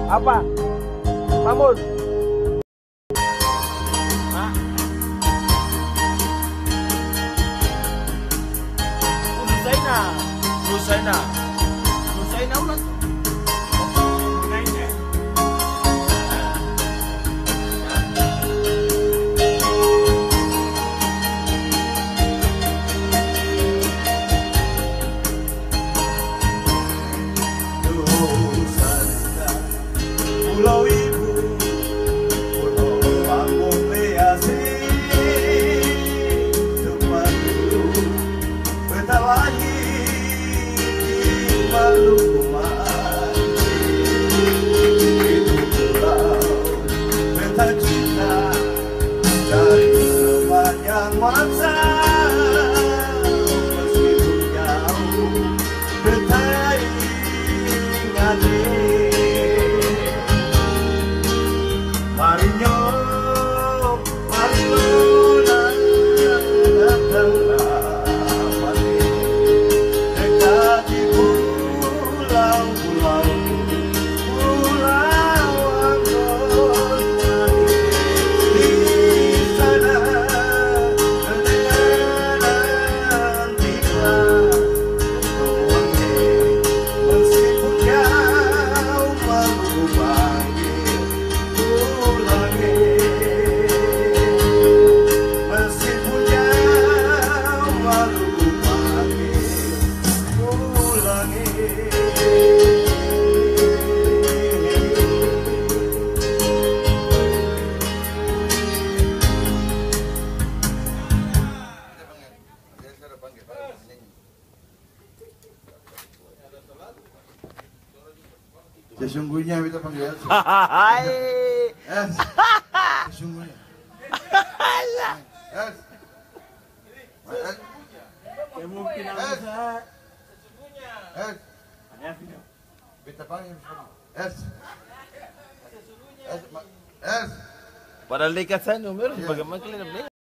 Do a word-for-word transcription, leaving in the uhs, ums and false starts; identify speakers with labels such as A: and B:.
A: Apa? Mamun. Hah? Nusaina. Nusaina. Nusaina ulat.
B: Pulau Ibu, Pulau Lampung Leasi, tempat dulu peta lahir di Maluku Mati. Itu pulau peta cinta dari sepanjang masa, meskipun jauh peta ingati. Marinyo, Marino, datanglah pati dekat di pulau-pulau, pulau Anggota. Di sana nantilah untuk wangi, meskipun jauh Maluku panggil. Meskipun jauh Maluku panggil, ulangi. Sesungguhnya kita panggil
A: Hai.
B: Es. Sesungguhnya. Es. Es.
A: Ya mungkin aku
B: Es.
A: bisa.
B: Es. Kita panggil Es. Es. Es.
A: Padahal dekat sana, Umar. Bagaimana kalian